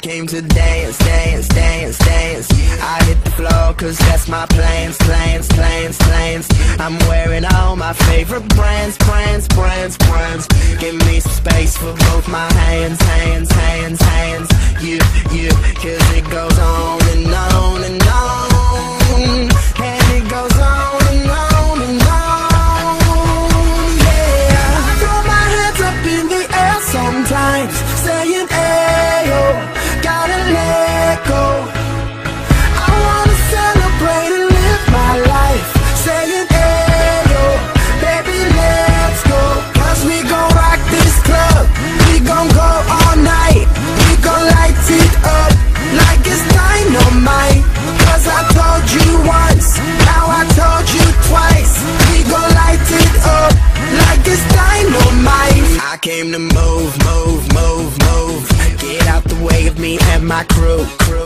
came to dance, dance, dance, dance. I hit the floor cause that's my plans, plans, plans, plans. I'm wearing all my favorite brands, brands, brands, brands. Give me some space for both my hands, hands, hands, hands. You, cause it goes on and on and on. And it goes on and on and on. Yeah, I throw my hands up in the air sometimes, saying ayo, gotta let go. I wanna celebrate and live my life, saying ayo, baby let's go. Cause we gon' rock this club, we gon' go all night, we gon' light it up like it's dynamite. Cause I told you once, now I told you twice, we gon' light it up like it's dynamite. I came to move, move, move, move. Get out the way of me and my crew.